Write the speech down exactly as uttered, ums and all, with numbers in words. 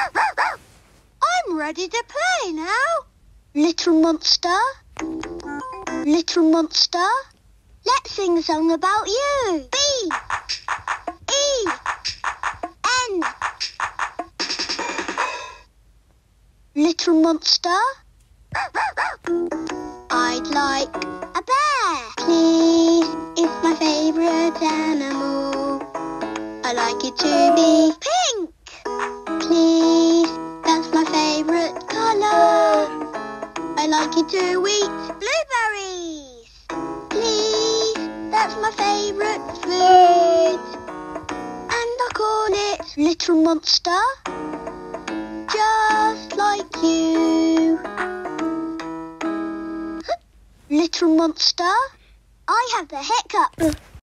I'm ready to play now. Little monster, little monster, let's sing a song about you. B, E, N. Little monster, I'd like a bear. Please, it's my favourite animal. I like it to be pink. Please, that's my favourite colour. I like it to eat blueberries. Please, that's my favourite food. And I call it Little Monster, just like you. Little monster, I have the hiccup.